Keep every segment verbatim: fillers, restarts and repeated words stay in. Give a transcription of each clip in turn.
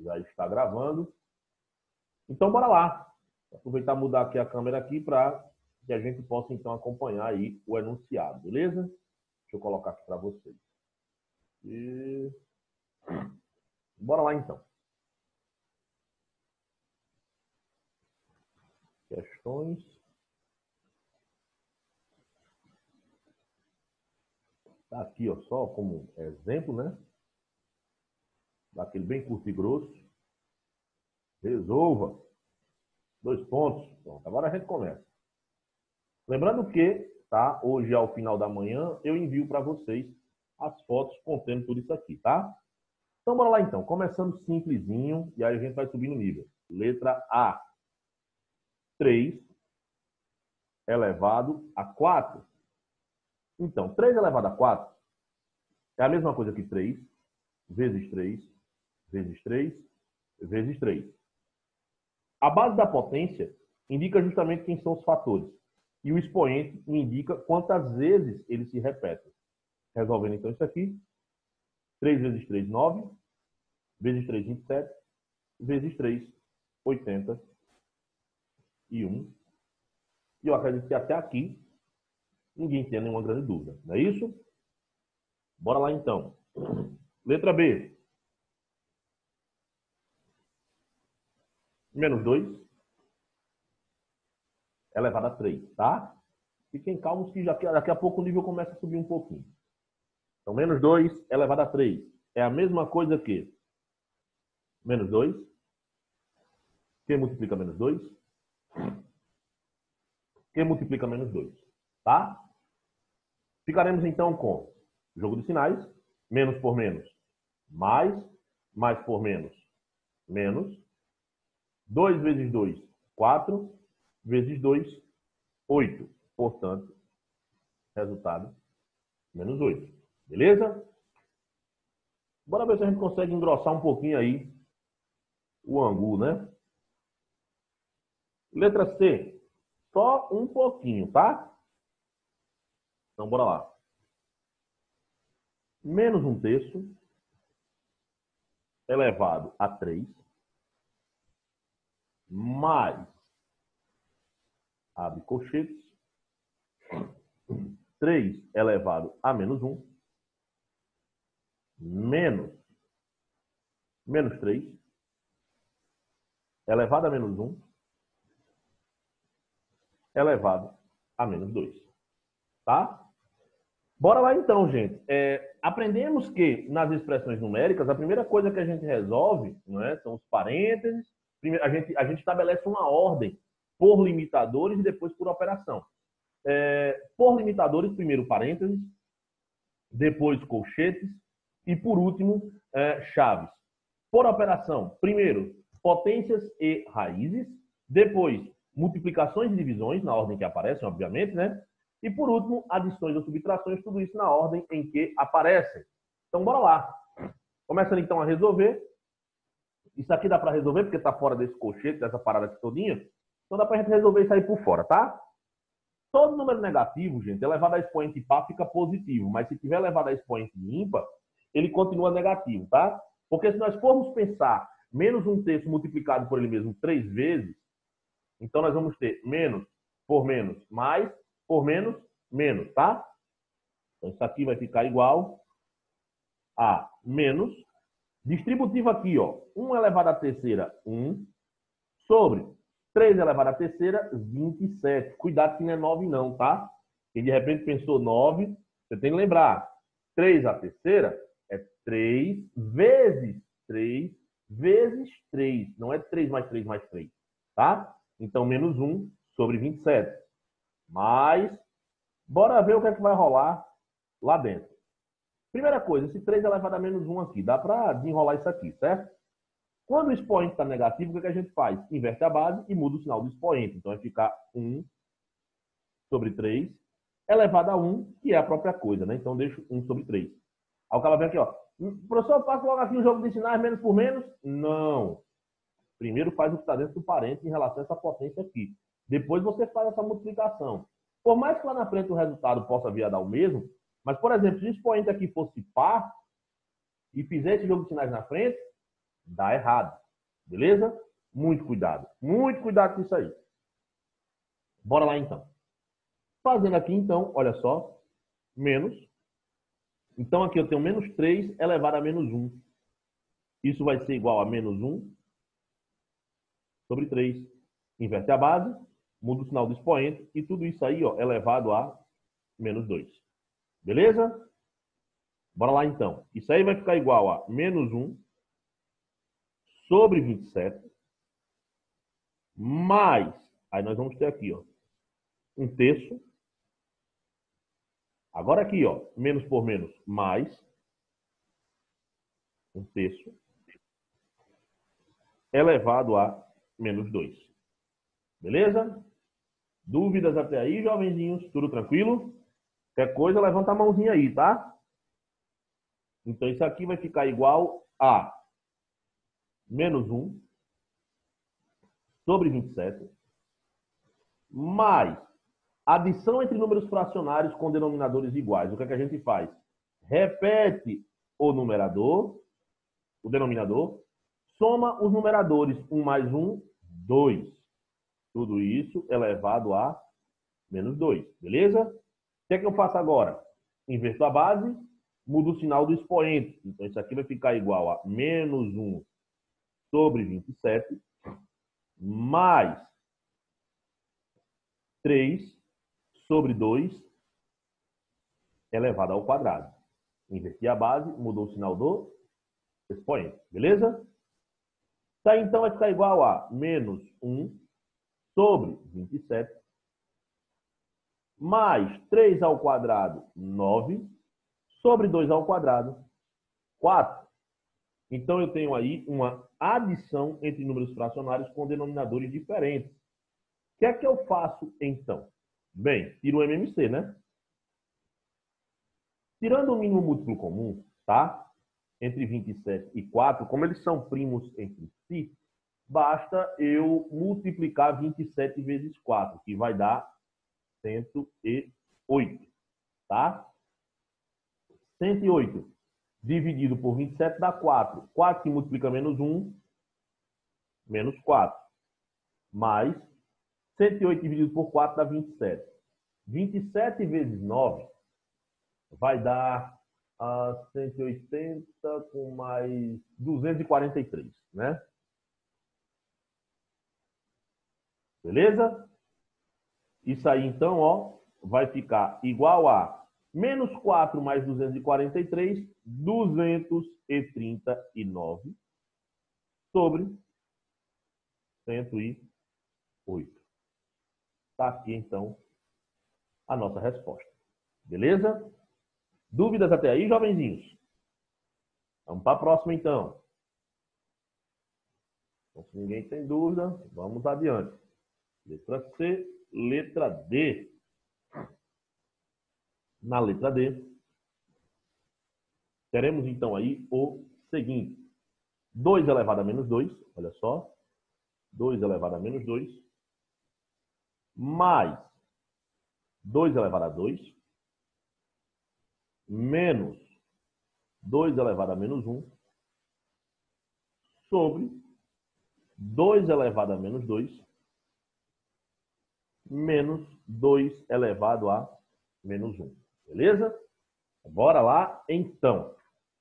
Já está gravando. Então, bora lá. Vou aproveitar e mudar aqui a câmera aqui para que a gente possa, então, acompanhar aí o enunciado, beleza? Deixa eu colocar aqui para vocês. E... Bora lá, então. Questões. Tá aqui, ó, só como exemplo, né? Daquele bem curto e grosso. Resolva. Dois pontos. Pronto, agora a gente começa. Lembrando que, tá? Hoje, ao final da manhã, eu envio para vocês as fotos contendo tudo isso aqui, tá? Então, bora lá, então. Começando simplesinho, e aí a gente vai subir no nível. Letra A. três elevado a quatro. Então, três elevado a quatro é a mesma coisa que três vezes três vezes três vezes três. A base da potência indica justamente quem são os fatores. E o expoente me indica quantas vezes eles se repetem. Resolvendo então isso aqui. três vezes três, nove. Vezes três, vinte e sete. Vezes três, oitenta e um. E eu acredito que até aqui ninguém tem nenhuma grande dúvida. Não é isso? Bora lá então. Letra B. Menos dois elevado a três, tá? Fiquem calmos que já, daqui a pouco o nível começa a subir um pouquinho. Então, menos dois elevado a três é a mesma coisa que menos dois. Quem multiplica menos dois? Quem multiplica menos dois? Tá? Ficaremos então com jogo de sinais. Menos por menos, mais. Mais por menos, menos. dois vezes dois, quatro. Vezes dois, oito. Portanto, resultado, menos oito. Beleza? Bora ver se a gente consegue engrossar um pouquinho aí o angu, né? Letra C. Só um pouquinho, tá? Então, bora lá. Menos um terço elevado a três mais, abre colchetes, três elevado a menos um menos, menos três elevado a menos um elevado a menos dois. Tá? Bora lá então, gente. É, aprendemos que nas expressões numéricas, a primeira coisa que a gente resolve, não é, são os parênteses. Primeiro, a, gente, a gente estabelece uma ordem por limitadores e depois por operação. É, por limitadores, primeiro parênteses, depois colchetes e, por último, é, chaves. Por operação, primeiro, potências e raízes, depois, multiplicações e divisões, na ordem que aparecem, obviamente, né? E, por último, adições ou subtrações, tudo isso na ordem em que aparecem. Então, bora lá. Começando, então, a resolver. Isso aqui dá para resolver, porque está fora desse colchete, dessa parada aqui todinha. Então, dá para a gente resolver isso aí por fora, tá? Todo número negativo, gente, elevado a expoente par fica positivo. Mas se tiver elevado a expoente ímpar, ele continua negativo, tá? Porque se nós formos pensar menos um terço multiplicado por ele mesmo três vezes, então nós vamos ter menos por menos mais por menos, menos, tá? Então, isso aqui vai ficar igual a menos. Distributivo aqui, ó. um elevado à terceira, um. Sobre três elevado à terceira, vinte e sete. Cuidado que não é nove não, tá? Quem de repente pensou nove, você tem que lembrar. três à terceira é três vezes três vezes três. Não é três mais três mais três, tá? Então, menos um sobre vinte e sete. Mas, bora ver o que é que vai rolar lá dentro. Primeira coisa, esse três elevado a menos um aqui, dá para desenrolar isso aqui, certo? Quando o expoente está negativo, o que, é que a gente faz? Inverte a base e muda o sinal do expoente. Então, vai ficar um sobre três elevado a um, que é a própria coisa, né? Então, deixo um sobre três. Aí o cara vem aqui, ó. Professor, eu faço logo aqui um jogo de sinais menos por menos? Não. Primeiro faz o que está dentro do parênteses em relação a essa potência aqui. Depois você faz essa multiplicação. Por mais que lá na frente o resultado possa vir a dar o mesmo, mas, por exemplo, se o expoente aqui fosse par e fizer esse jogo de sinais na frente, Dá errado. Beleza? Muito cuidado. Muito cuidado com isso aí. Bora lá, então. Fazendo aqui, então, olha só. Menos. Então, aqui eu tenho menos três elevado a menos um. Isso vai ser igual a menos um sobre três. Inverte a base, muda o sinal do expoente. E tudo isso aí, ó, elevado a menos dois. Beleza? Bora lá, então. Isso aí vai ficar igual a menos um sobre vinte e sete. Mais, aí nós vamos ter aqui, ó, um terço. Agora aqui, ó, menos por menos, mais um terço elevado a menos dois. Beleza? Dúvidas até aí, jovenzinhos? Tudo tranquilo? Qualquer coisa, levanta a mãozinha aí, tá? Então, isso aqui vai ficar igual a menos um sobre vinte e sete, mais adição entre números fracionários com denominadores iguais. O que é que a gente faz? Repete o numerador, o denominador, soma os numeradores, um mais um, dois. Tudo isso elevado a menos dois, beleza? O que é que eu faço agora? Inverto a base, mudo o sinal do expoente. Então, isso aqui vai ficar igual a menos um sobre vinte e sete, mais três sobre dois elevado ao quadrado. Inverti a base, mudou o sinal do expoente, beleza? Tá, então vai ficar igual a menos um sobre vinte e sete, mais três ao quadrado, nove, sobre dois ao quadrado, quatro. Então, eu tenho aí uma adição entre números fracionários com denominadores diferentes. O que é que eu faço, então? Bem, tiro o M M C, né? Tirando o mínimo múltiplo comum, tá? Entre vinte e sete e quatro, como eles são primos entre si, basta eu multiplicar vinte e sete vezes quatro, que vai dar cento e oito, tá? cento e oito dividido por vinte e sete dá quatro. quatro que multiplica menos um, menos quatro. Mais cento e oito dividido por quatro dá vinte e sete. vinte e sete vezes nove vai dar uh, cento e oitenta com mais duzentos e quarenta e três, né? Beleza? Isso aí, então, ó, vai ficar igual a menos quatro mais duzentos e quarenta e três, duzentos e trinta e nove sobre cento e oito. Está aqui, então, a nossa resposta. Beleza? Dúvidas até aí, jovenzinhos? Vamos para a próxima, então. Então, se ninguém tem dúvida, vamos adiante. Letra C, letra D. Na letra D, teremos, então, aí o seguinte. dois elevado a menos dois, olha só. dois elevado a menos dois, mais dois elevado a dois, menos dois elevado a menos um, sobre dois elevado a menos dois, menos dois elevado a menos um. Beleza? Bora lá, então.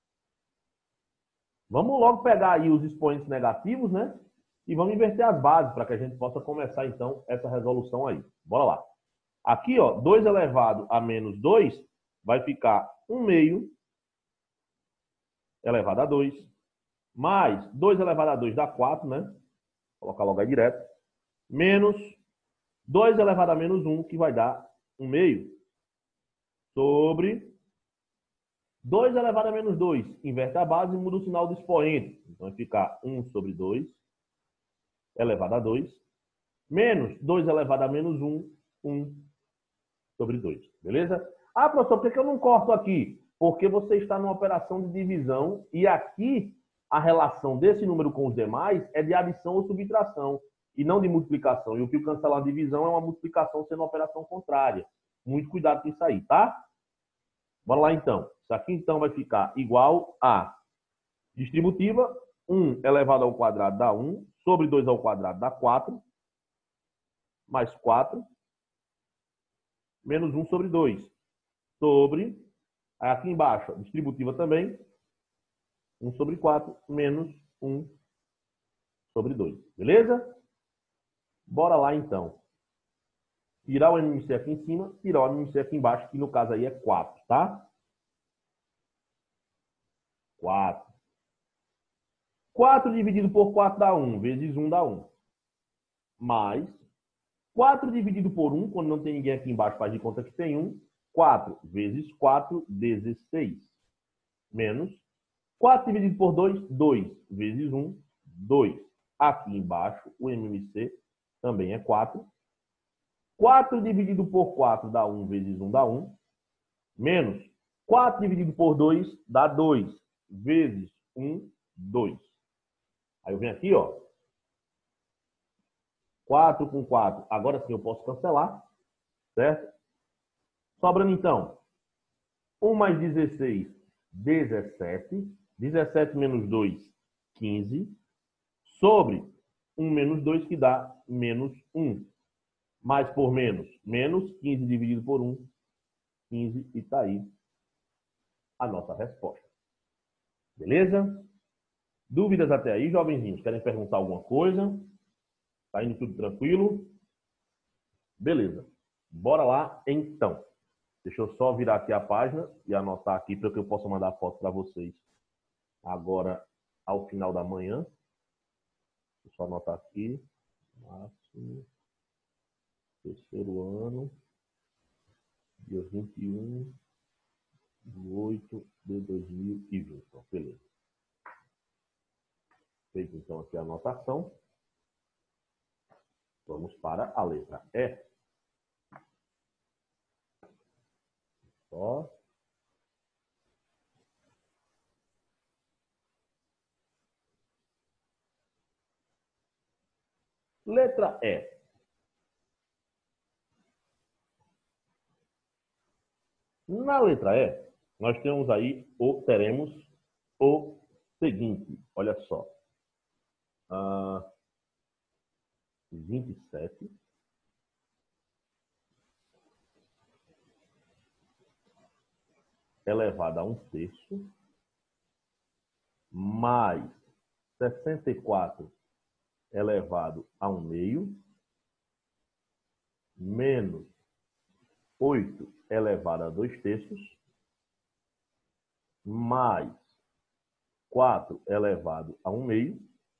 Vamos logo pegar aí os expoentes negativos, né? E vamos inverter as bases para que a gente possa começar, então, essa resolução aí. Bora lá. Aqui, ó, dois elevado a menos dois vai ficar um meio elevado a dois, mais dois elevado a dois dá quatro, né? Vou colocar logo aí direto. Menos dois elevado a menos um, que vai dar um meio, sobre dois elevado a menos dois. Inverte a base e muda o sinal do expoente. Então, vai ficar um sobre dois elevado a dois, menos dois elevado a menos um, um sobre dois. Beleza? Ah, professor, por que eu não corto aqui? Porque você está numa operação de divisão e aqui a relação desse número com os demais é de adição ou subtração e não de multiplicação. E o que o cancelar a divisão é uma multiplicação sendo uma operação contrária. Muito cuidado com isso aí, tá? Bora lá, então. Isso aqui, então, vai ficar igual a distributiva um elevado ao quadrado dá um, sobre dois ao quadrado dá quatro, mais quatro, menos um sobre dois, sobre, aqui embaixo, distributiva também, um sobre quatro, menos um sobre dois. Beleza? Bora lá, então. Tirar o M M C aqui em cima, tirar o M M C aqui embaixo, que no caso aí é quatro, tá? quatro. quatro dividido por quatro dá um, vezes um dá um. Mais quatro dividido por um, quando não tem ninguém aqui embaixo, faz de conta que tem um. quatro vezes quatro, dezesseis. Menos quatro dividido por dois, dois. Vezes um, dois. Aqui embaixo, o M M C também é quatro. quatro dividido por quatro dá um, vezes um dá um. Menos quatro dividido por dois dá dois. Vezes um, dois. Aí eu venho aqui, ó. quatro com quatro. Agora sim eu posso cancelar. Certo? Sobrando então. um mais dezesseis, dezessete. dezessete menos dois, quinze. Sobre um menos dois, que dá menos um. Mais por menos, menos. quinze dividido por um, quinze. E está aí a nossa resposta. Beleza? Dúvidas até aí, jovenzinhos? Querem perguntar alguma coisa? Tá indo tudo tranquilo? Beleza. Bora lá, então. Deixa eu só virar aqui a página e anotar aqui para que eu possa mandar a foto para vocês agora ao final da manhã. Deixa eu só anotar aqui. Máximo. Terceiro ano. Dia vinte e um de oito de dois mil e vinte. Então, beleza. Feito então aqui a anotação. Vamos para a letra E. Só. Letra E. Na letra E, nós temos aí, ou teremos o seguinte. Olha só. Ah, vinte e sete. Elevado a um terço. Mais sessenta e quatro elevado a um meio. Menos oito elevado a dois terços. Mais quatro elevado a um meio.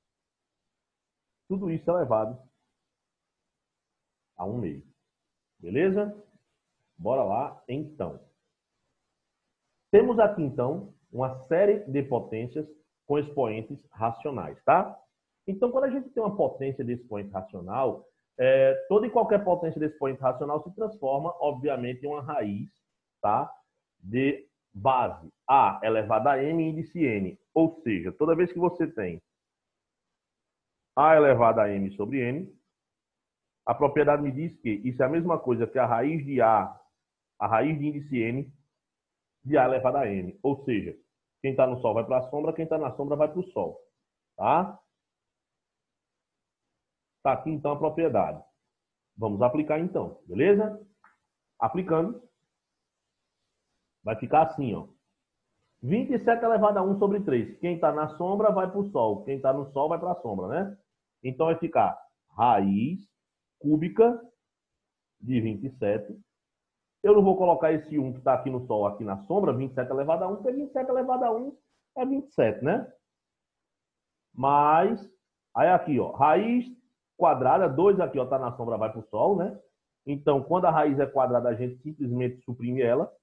Tudo isso elevado a um meio. Beleza? Bora lá, então. Temos aqui, então, uma série de potências com expoentes racionais, tá? Então, quando a gente tem uma potência de expoente racional, é, toda e qualquer potência de expoente racional se transforma, obviamente, em uma raiz, tá? De base A elevado a M índice N. Ou seja, toda vez que você tem A elevado a M sobre N, a propriedade me diz que isso é a mesma coisa que a raiz de A, a raiz de índice N, de A elevado a N. Ou seja, quem está no Sol vai para a sombra, quem está na sombra vai para o Sol. Tá? Está aqui, então, a propriedade. Vamos aplicar, então. Beleza? Aplicando. Vai ficar assim, ó. vinte e sete elevado a um sobre três. Quem está na sombra vai para o Sol. Quem está no Sol vai para a sombra, né? Então, vai ficar raiz cúbica de vinte e sete. Eu não vou colocar esse um que está aqui no Sol, aqui na sombra, vinte e sete elevado a um, porque vinte e sete elevado a um é vinte e sete, né? Mas, aí aqui, ó, raiz quadrada, dois aqui, ó, tá na sombra, vai para o Sol, né? Então, quando a raiz é quadrada, a gente simplesmente suprime ela.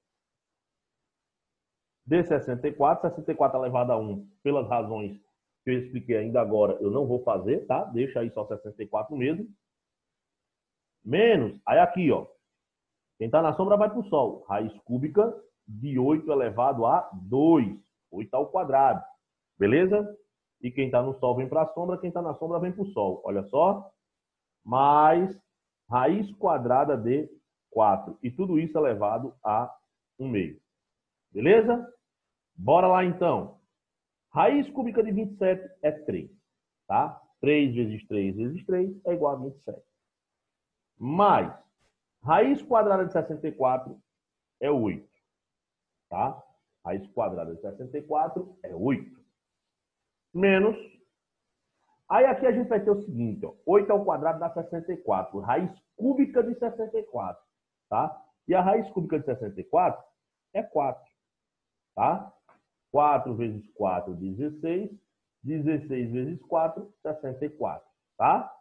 De sessenta e quatro, sessenta e quatro elevado a um, pelas razões que eu expliquei ainda agora, eu não vou fazer, tá? Deixa aí só sessenta e quatro mesmo. Menos, aí aqui, ó. Quem está na sombra vai para o Sol. Raiz cúbica de oito elevado a dois. oito ao quadrado. Beleza? E quem está no Sol vem para a sombra. Quem está na sombra vem para o Sol. Olha só. Mais raiz quadrada de quatro. E tudo isso elevado a um meio. Beleza? Bora lá, então. Raiz cúbica de vinte e sete é três, tá? três vezes três vezes três é igual a vinte e sete. Mais raiz quadrada de sessenta e quatro é oito, tá? Raiz quadrada de sessenta e quatro é oito. Menos. Aí aqui a gente vai ter o seguinte, ó, oito ao quadrado dá sessenta e quatro, raiz cúbica de sessenta e quatro, tá? E a raiz cúbica de sessenta e quatro é quatro, tá? quatro vezes quatro, dezesseis. dezesseis vezes quatro, sessenta e quatro, tá?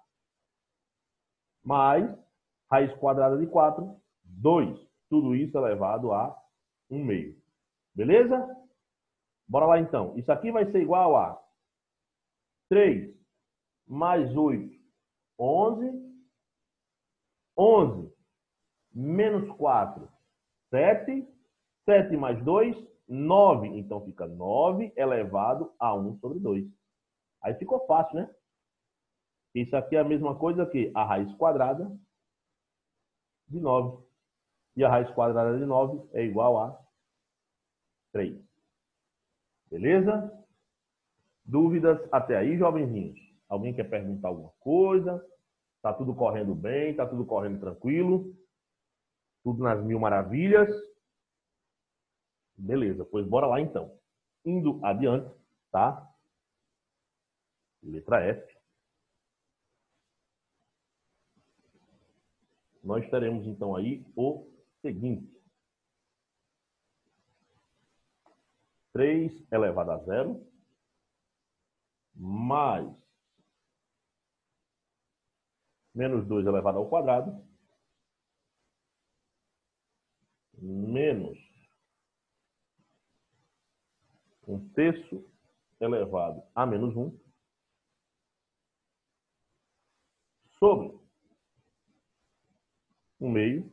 Mais raiz quadrada de quatro, dois. Tudo isso elevado a um meio. Beleza? Bora lá então. Isso aqui vai ser igual a três mais oito, onze. onze menos quatro, sete. sete mais dois, nove. Então fica nove elevado a um sobre dois. Aí ficou fácil, né? Isso aqui é a mesma coisa que a raiz quadrada de nove. E a raiz quadrada de nove é igual a três. Beleza? Dúvidas até aí, jovenzinhos? Alguém quer perguntar alguma coisa? Tá tudo correndo bem? Tá tudo correndo tranquilo? Tudo nas mil maravilhas? Beleza, pois bora lá então. Indo adiante, tá? Letra F. Nós teremos então aí o seguinte. três elevado a zero mais menos dois elevado ao quadrado menos um terço elevado a menos um sobre um meio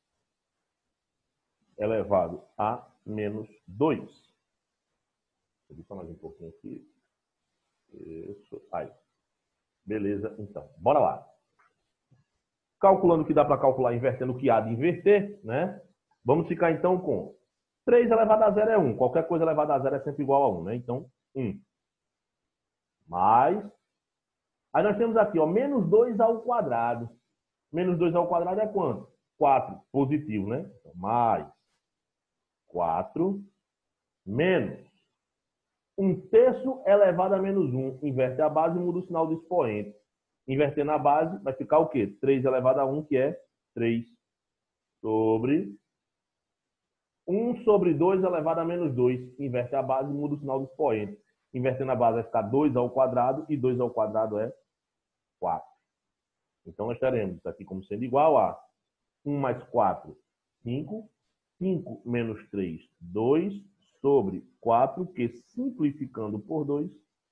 elevado a menos dois. Vou só mais um pouquinho aqui. Isso. Aí. Beleza, então. Bora lá. Calculando o que dá para calcular, invertendo o que há de inverter, né? Vamos ficar então com três elevado a zero é um. Qualquer coisa elevada a zero é sempre igual a um, né? Então, um. Mais. Aí nós temos aqui, ó, menos dois ao quadrado. Menos dois ao quadrado é quanto? quatro. Positivo, né? Então, mais quatro menos um terço elevado a menos um. Inverte a base e muda o sinal do expoente. Invertendo a base, vai ficar o quê? três elevado a um, que é três sobre um sobre dois elevado a menos dois. Inverte a base e muda o sinal do expoente. Invertendo a base vai ficar dois ao quadrado, e dois ao quadrado é quatro. Então, nós teremos isso aqui como sendo igual a um mais quatro, cinco. cinco menos três, dois. Sobre quatro, que simplificando por dois,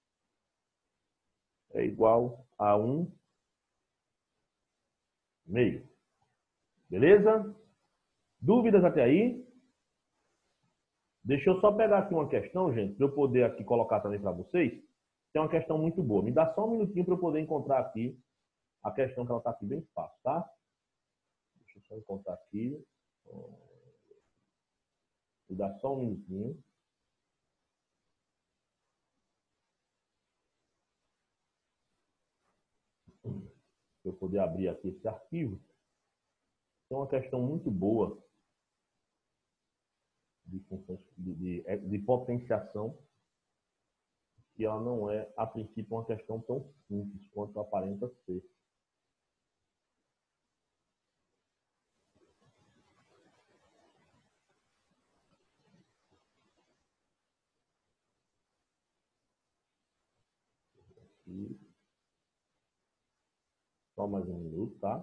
é igual a um meio. Beleza? Dúvidas até aí? Deixa eu só pegar aqui uma questão, gente, para eu poder aqui colocar também para vocês. Tem uma questão muito boa. Me dá só um minutinho para eu poder encontrar aqui a questão, que ela está aqui bem fácil, tá? Deixa eu só encontrar aqui. Me dá só um minutinho. Para eu poder abrir aqui esse arquivo. Tem uma questão muito boa de, funções, de, de, de potenciação, que ela não é, a princípio, uma questão tão simples quanto aparenta ser. E só mais um minuto, tá?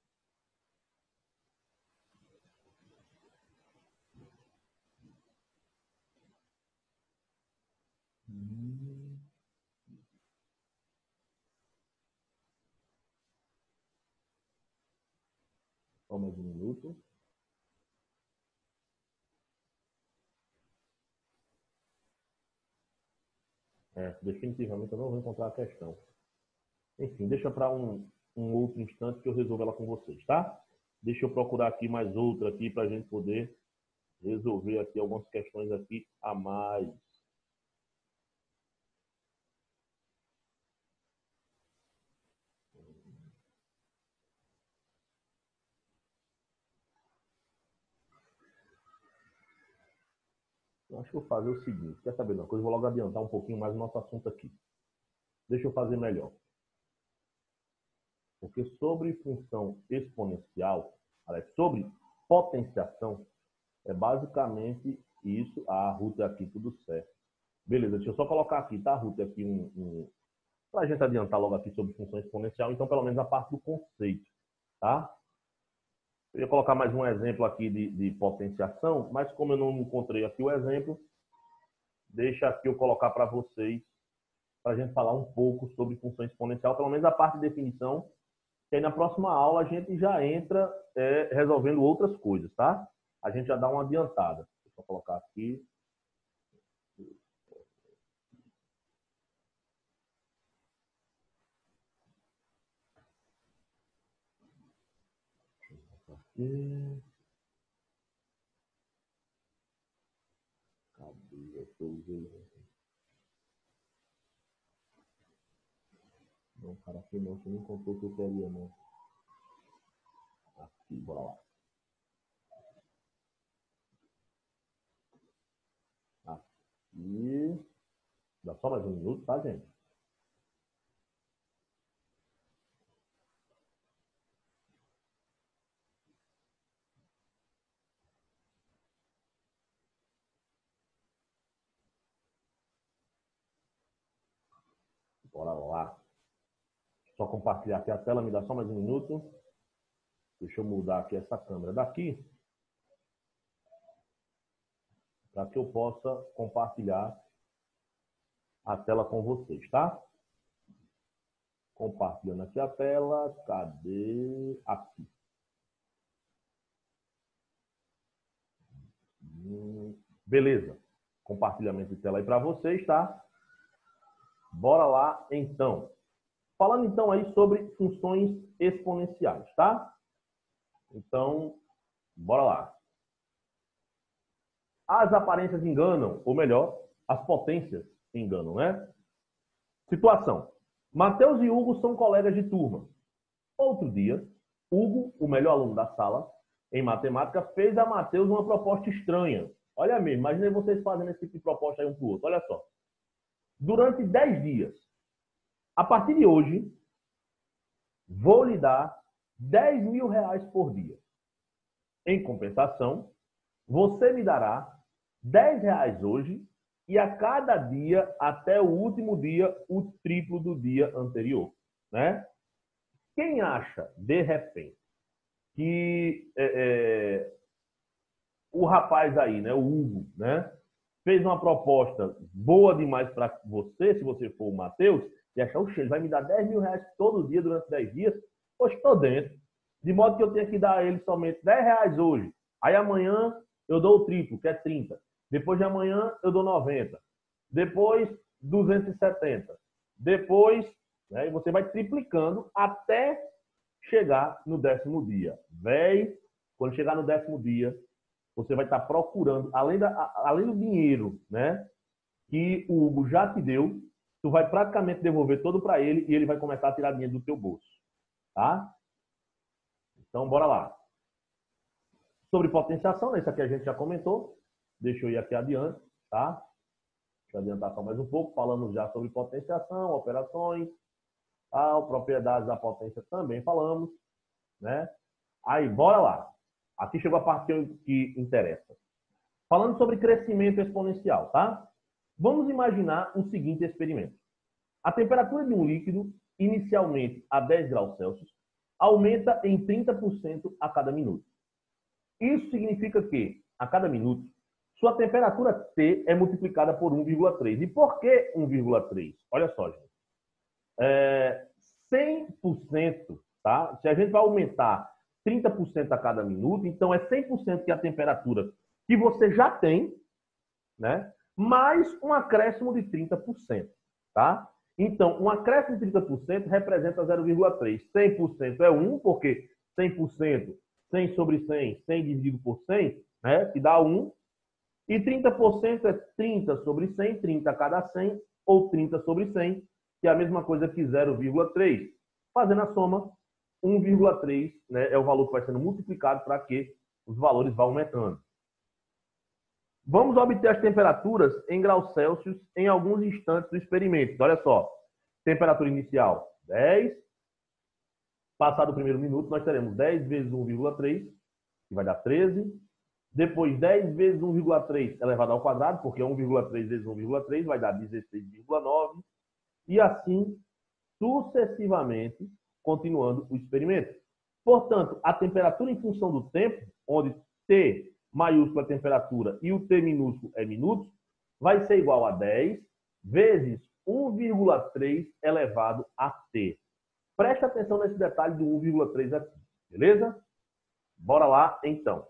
Só mais um minuto. É, definitivamente eu não vou encontrar a questão. Enfim, deixa para um, um outro instante que eu resolvo ela com vocês, tá? Deixa eu procurar aqui mais outra aqui para a gente poder resolver aqui algumas questões aqui a mais. Eu acho que eu vou fazer o seguinte, quer saber de uma coisa? Eu vou logo adiantar um pouquinho mais o nosso assunto aqui. Deixa eu fazer melhor. Porque sobre função exponencial, aliás, sobre potenciação, é basicamente isso. Ah, a Ruth aqui, tudo certo. Beleza, deixa eu só colocar aqui, tá, Ruth? Aqui um, um... para a gente adiantar logo aqui sobre função exponencial, então pelo menos a parte do conceito, tá? Eu ia colocar mais um exemplo aqui de, de potenciação, mas como eu não encontrei aqui o exemplo, deixa aqui eu colocar para vocês, para a gente falar um pouco sobre função exponencial, pelo menos a parte de definição, que aí na próxima aula a gente já entra é, resolvendo outras coisas, tá? A gente já dá uma adiantada. Deixa eu colocar aqui. Aqui. Cadê? Deixa eu ver. Não, cara, aqui não, você não encontrou o que eu queria, não. Aqui, bora lá. Aqui. Dá só mais um minuto, tá, gente? Bora lá. Só compartilhar aqui a tela, me dá só mais um minuto. Deixa eu mudar aqui essa câmera daqui, para que eu possa compartilhar a tela com vocês, tá? Compartilhando aqui a tela. Cadê? Aqui. Hum, beleza. Compartilhamento de tela aí para vocês, tá? Bora lá, então. Falando, então, aí sobre funções exponenciais, tá? Então, bora lá. As aparências enganam, ou melhor, as potências enganam, né? Situação. Mateus e Hugo são colegas de turma. Outro dia, Hugo, o melhor aluno da sala, em matemática, fez a Mateus uma proposta estranha. Olha mesmo, imagine vocês fazendo esse tipo de proposta aí um para o outro. Olha só. Durante dez dias, a partir de hoje, vou lhe dar dez mil reais por dia. Em compensação, você me dará dez reais hoje e a cada dia, até o último dia, o triplo do dia anterior, né? Quem acha, de repente, que é, é, o rapaz aí, né, o Hugo, né, fez uma proposta boa demais para você, se você for o Mateus, e achar, o ele vai me dar dez mil reais todo dia durante dez dias, pois estou dentro. De modo que eu tenho que dar a ele somente dez reais hoje. Aí amanhã eu dou o triplo, que é trinta. Depois de amanhã eu dou noventa. Depois duzentos e setenta. Depois, né, e você vai triplicando até chegar no décimo dia. Véi, quando chegar no décimo dia, você vai estar procurando, além, da, além do dinheiro, né, que o Hugo já te deu, tu vai praticamente devolver todo para ele e ele vai começar a tirar dinheiro do teu bolso, tá? Então, bora lá. Sobre potenciação, isso aqui a gente já comentou. Deixa eu ir aqui adiante, tá? Deixa eu adiantar só mais um pouco. Falamos já sobre potenciação, operações, tal, propriedades da potência também falamos, né? Aí, bora lá. Aqui chegou a parte que interessa. Falando sobre crescimento exponencial, tá? Vamos imaginar um seguinte experimento. A temperatura de um líquido, inicialmente a dez graus Celsius, aumenta em trinta por cento a cada minuto. Isso significa que, a cada minuto, sua temperatura T é multiplicada por um vírgula três. E por que um vírgula três? Olha só, gente. É cem por cento, tá? Se a gente vai aumentar trinta por cento a cada minuto, então é cem por cento que é a temperatura que você já tem, né? Mais um acréscimo de trinta por cento, tá? Então, um acréscimo de trinta por cento representa zero vírgula três. cem por cento é um, porque cem por cento, cem sobre cem, cem dividido por cem, né? Que dá um. E trinta por cento é trinta sobre cem, trinta a cada cem, ou trinta sobre cem, que é a mesma coisa que zero vírgula três. Fazendo a soma, um vírgula três, né, é o valor que vai sendo multiplicado para que os valores vão aumentando. Vamos obter as temperaturas em graus Celsius em alguns instantes do experimento. Então, olha só, temperatura inicial, dez. Passado o primeiro minuto, nós teremos dez vezes um vírgula três, que vai dar treze. Depois, dez vezes um vírgula três elevado ao quadrado, porque um vírgula três vezes um vírgula três vai dar dezesseis vírgula nove. E assim, sucessivamente, continuando o experimento. Portanto, a temperatura em função do tempo, onde T maiúsculo é temperatura e o T minúsculo é minutos, vai ser igual a dez vezes um vírgula três elevado a T. Preste atenção nesse detalhe do um vírgula três aqui, beleza? Bora lá, então.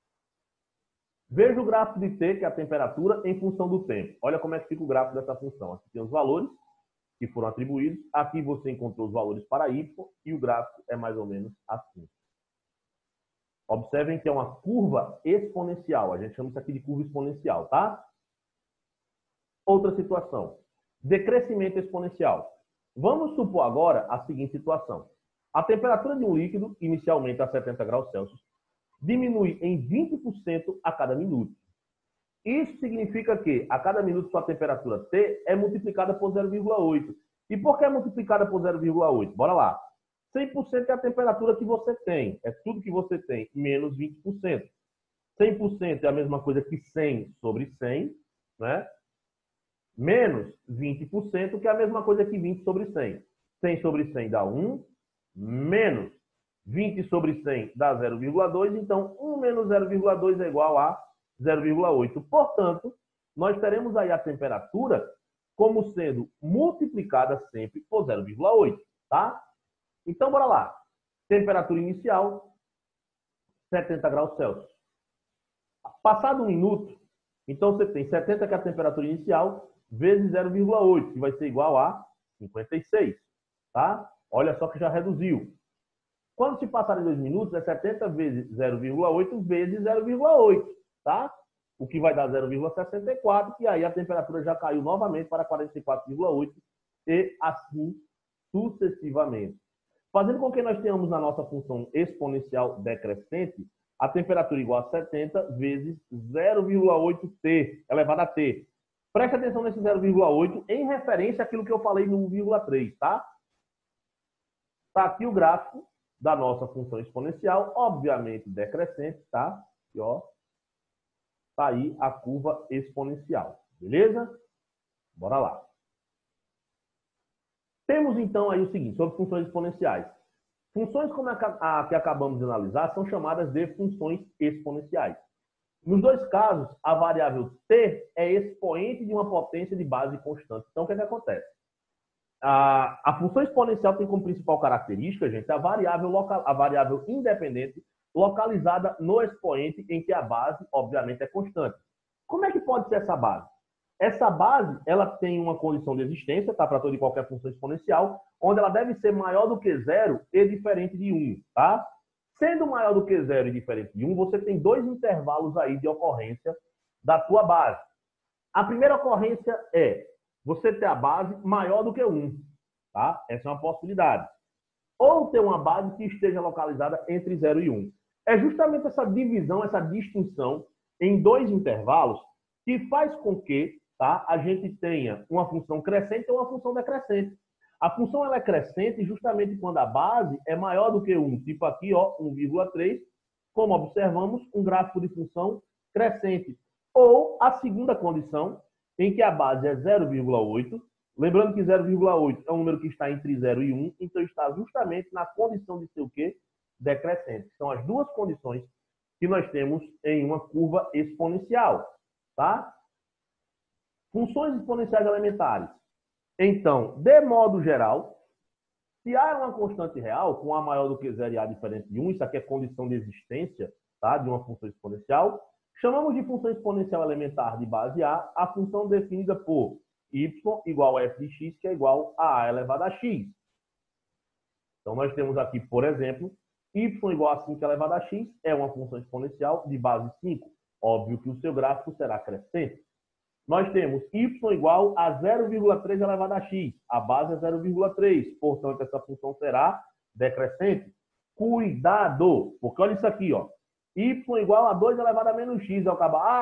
Veja o gráfico de T, que é a temperatura, em função do tempo. Olha como é que fica o gráfico dessa função. Aqui tem os valores que foram atribuídos. Aqui você encontrou os valores para Y e o gráfico é mais ou menos assim. Observem que é uma curva exponencial. A gente chama isso aqui de curva exponencial, tá? Outra situação. Decrescimento exponencial. Vamos supor agora a seguinte situação. A temperatura de um líquido, inicialmente a setenta graus Celsius, diminui em vinte por cento a cada minuto. Isso significa que a cada minuto sua temperatura T é multiplicada por zero vírgula oito. E por que é multiplicada por zero vírgula oito? Bora lá. cem por cento é a temperatura que você tem. É tudo que você tem, menos vinte por cento. cem por cento é a mesma coisa que cem sobre cem, né? Menos vinte por cento, que é a mesma coisa que vinte sobre cem. cem sobre cem dá um, menos vinte sobre cem dá zero vírgula dois, então um menos zero vírgula dois é igual a zero vírgula oito. Portanto, nós teremos aí a temperatura como sendo multiplicada sempre por zero vírgula oito, tá? Então, bora lá. Temperatura inicial, setenta graus Celsius. Passado um minuto, então você tem setenta, que é a temperatura inicial, vezes zero vírgula oito, que vai ser igual a cinquenta e seis, tá? Olha só que já reduziu. Quando se passarem dois minutos, é setenta vezes zero vírgula oito vezes zero vírgula oito, tá? O que vai dar zero vírgula sessenta e quatro, e aí a temperatura já caiu novamente para quarenta e quatro vírgula oito, e assim sucessivamente. Fazendo com que nós tenhamos na nossa função exponencial decrescente a temperatura igual a setenta vezes zero vírgula oito T elevado a T. Preste atenção nesse zero vírgula oito em referência àquilo que eu falei no um vírgula três, tá? Tá aqui o gráfico da nossa função exponencial, obviamente decrescente, tá? E, ó, tá aí a curva exponencial, beleza? Bora lá. Temos então aí o seguinte, sobre funções exponenciais. Funções como a que acabamos de analisar são chamadas de funções exponenciais. Nos dois casos, a variável t é expoente de uma potência de base constante. Então, o que é que acontece? A, a função exponencial tem como principal característica, gente, a variável, local, a variável independente localizada no expoente em que a base, obviamente, é constante. Como é que pode ser essa base? Essa base, ela tem uma condição de existência, tá? Para toda e qualquer função exponencial, onde ela deve ser maior do que zero e diferente de um, tá? Sendo maior do que zero e diferente de um, você tem dois intervalos aí de ocorrência da tua base. A primeira ocorrência é você ter a base maior do que um, tá? Essa é uma possibilidade. Ou ter uma base que esteja localizada entre zero e um. É justamente essa divisão, essa distinção em dois intervalos que faz com que, tá, a gente tenha uma função crescente ou uma função decrescente. A função ela é crescente justamente quando a base é maior do que um. Tipo aqui, ó, um vírgula três, como observamos, um gráfico de função crescente. Ou a segunda condição, em que a base é zero vírgula oito. Lembrando que zero vírgula oito é um número que está entre zero e um, então está justamente na condição de ser o quê? Decrescente. São as duas condições que nós temos em uma curva exponencial, tá? Funções exponenciais elementares. Então, de modo geral, se A é uma constante real, com A maior do que zero e A diferente de um, isso aqui é condição de existência, tá, de uma função exponencial, chamamos de função exponencial elementar de base A a função definida por y igual a f de x, que é igual a A elevado a x. Então, nós temos aqui, por exemplo, y igual a cinco elevado a x é uma função exponencial de base cinco. Óbvio que o seu gráfico será crescente. Nós temos y igual a zero vírgula três elevado a x. A base é zero vírgula três. Portanto, essa função será decrescente. Cuidado! Porque olha isso aqui, ó. Y igual a dois elevado a menos x. Eu acabo, ah,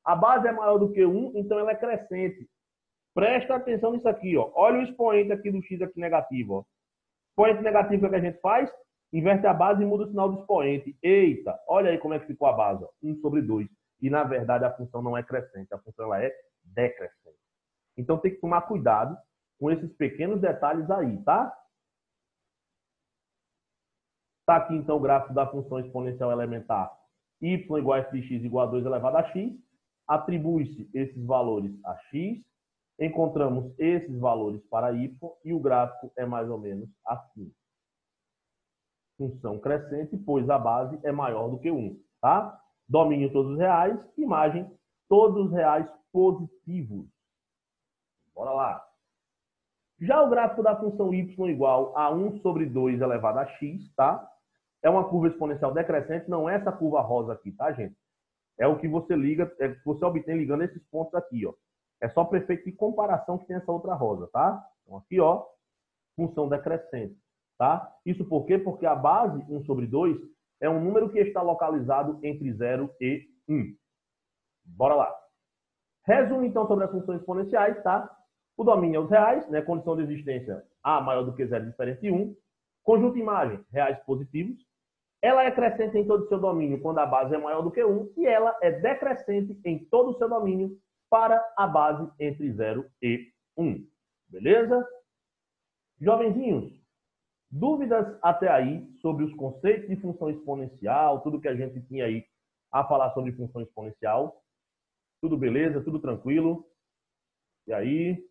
A base é maior do que um, então ela é crescente. Presta atenção nisso aqui, ó. Olha o expoente aqui do x aqui negativo, ó. Expoente negativo, o que a gente faz? Inverte a base e muda o sinal do expoente. Eita, olha aí como é que ficou a base, ó. um sobre dois. E, na verdade, a função não é crescente, a função ela é decrescente. Então, tem que tomar cuidado com esses pequenos detalhes aí, tá? Tá aqui, então, o gráfico da função exponencial elementar y igual a f de x igual a dois elevado a x. Atribui-se esses valores a x. Encontramos esses valores para y e o gráfico é mais ou menos assim. Função crescente, pois a base é maior do que um, tá? Domínio todos os reais, imagem todos os reais positivos. Bora lá. Já o gráfico da função y igual a um sobre dois elevado a x, tá? É uma curva exponencial decrescente, não é essa curva rosa aqui, tá, gente? É o que você liga, é o que você obtém ligando esses pontos aqui, ó. É só para efeito de comparação que tem essa outra rosa, tá? Então aqui, ó, função decrescente, tá? Isso por quê? Porque a base um sobre dois é um número que está localizado entre zero e um. Bora lá. Resumo, então, sobre as funções exponenciais, tá? O domínio é os reais, né? Condição de existência A maior do que zero, diferente de um. Conjunto imagem, reais positivos. Ela é crescente em todo o seu domínio quando a base é maior do que um. E ela é decrescente em todo o seu domínio para a base entre zero e um. Beleza? Jovenzinhos, dúvidas até aí sobre os conceitos de função exponencial, tudo que a gente tinha aí a falar sobre função exponencial? Tudo beleza? Tudo tranquilo? E aí?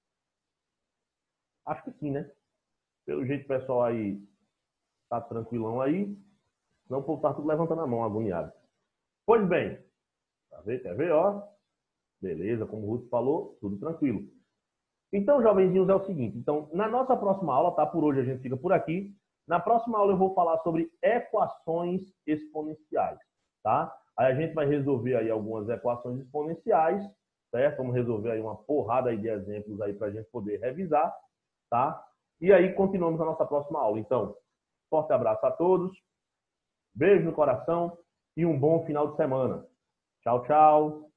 Acho que sim, né? Pelo jeito o pessoal aí tá tranquilão aí. Senão o povo tá tudo levantando a mão, agoniado. Pois bem. Tá vendo? Quer ver, ó? Beleza, como o Ruth falou, tudo tranquilo. Então, jovenzinhos, é o seguinte. Então, na nossa próxima aula, tá? Por hoje a gente fica por aqui. Na próxima aula eu vou falar sobre equações exponenciais, tá? Aí a gente vai resolver aí algumas equações exponenciais, certo? Vamos resolver aí uma porrada aí de exemplos aí para a gente poder revisar, tá? E aí continuamos a nossa próxima aula. Então, forte abraço a todos, beijo no coração e um bom final de semana. Tchau, tchau.